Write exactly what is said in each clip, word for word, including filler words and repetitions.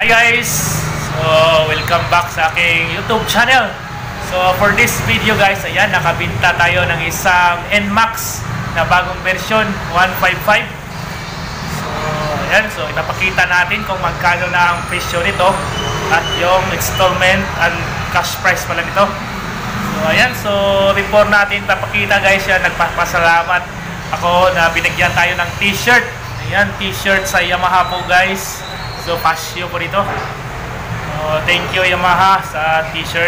Hi guys! So, welcome back sa aking YouTube channel. So, for this video guys, ayan, nakabinta tayo ng isang N MAX na bagong version one fifty-five. So, ayan, so ipapakita natin kung magkano na ang presyo nito at yung installment and cash price pala nito. So, ayan, so before natin papakita guys, yan, nagpapasalamat ako na binigyan tayo ng t-shirt. Ayan, t-shirt sa Yamaha po guys. So, pasyo po dito. So, thank you Yamaha sa t-shirt.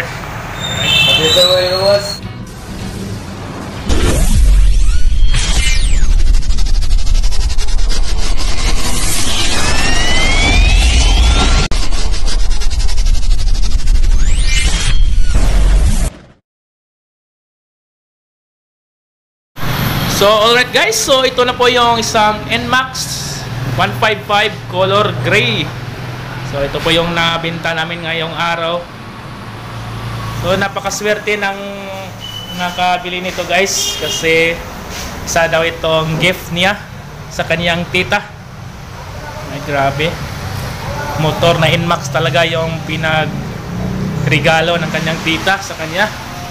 So, alright guys. So, ito na po yung isang N MAX one fifty-five color gray. So ito po yung nabenta namin ngayong araw. So napakaswerte ng nakabili nito guys, kasi isa daw itong gift niya sa kaniyang tita. Ay grabe, motor na N MAX talaga yung pinagregalo ng kaniyang tita sa kanya.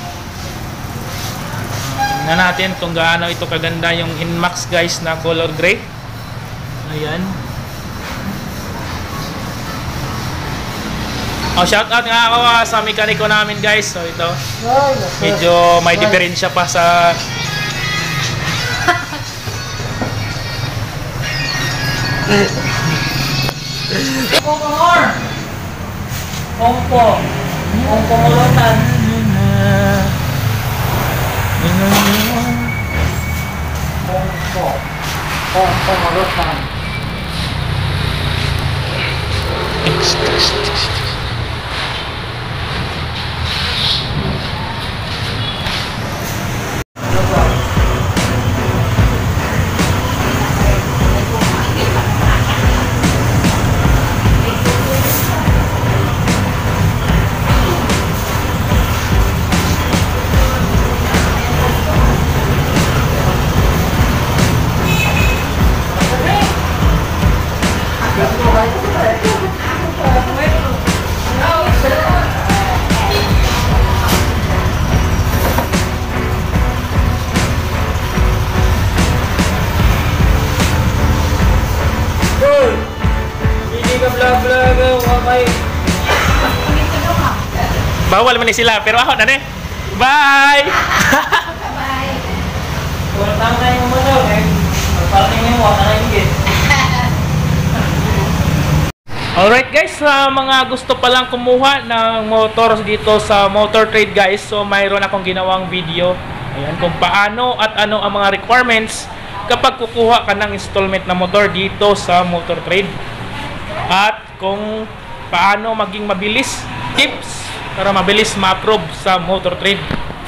Tingnan natin kung gaano ito kaganda yung N MAX guys na color gray. Ayan. Oh, shout out nga ako uh, sa mekaniko namin guys. So ito, medyo may diferensya pa sa Pongpongor. Pongpo. Pongpongolotan. Pongpo. Pongpongolotan. Bawal man ni sila, pero ako na ne. Bye! Bye! Kung tama na yung motor, eh. Parting mo yung wala na yung gate. Alright guys, sa mga gusto palang kumuha ng motor dito sa Motor Trade guys, so mayroon akong ginawang video. Ayan, kung paano at ano ang mga requirements kapag kukuha ka ng installment na motor dito sa Motor Trade. At kung paano maging mabilis, tips para mabilis ma-approve sa Motor Trade.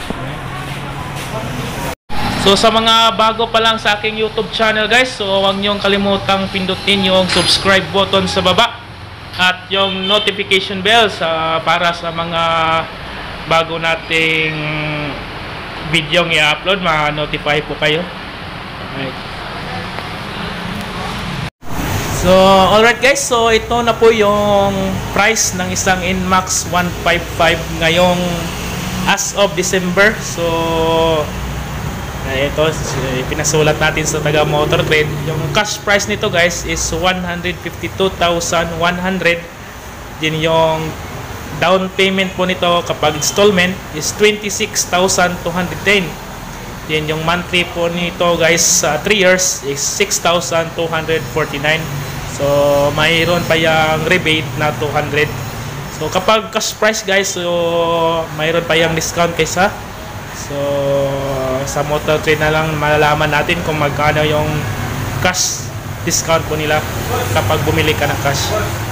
So sa mga bago pa lang sa aking YouTube channel guys, so huwag niyong kalimutang pindutin yung subscribe button sa baba at yung notification bell sa para sa mga bago nating video i-upload, ma-notify po kayo. Alright. So, alright guys, so ito na po yung price ng isang N MAX one fifty-five ngayong as of December. So, ito, pinasulat natin sa taga Motor Trade. Yung cash price nito guys is one hundred fifty-two thousand one hundred. Din yung down payment po nito kapag installment is twenty-six thousand two hundred ten. Din yung monthly po nito guys sa uh, three years is six thousand two hundred forty-nine. So mayroon pa yung rebate na two hundred. So kapag cash price guys, so mayroon pa yung discount kaysa. So sa Motor Trade na lang malalaman natin kung magkano yung cash discount po nila kapag bumili ka ng cash.